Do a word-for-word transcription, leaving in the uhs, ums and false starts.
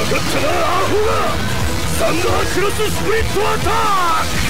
かったなアホが。サンダークロススプリットアタック。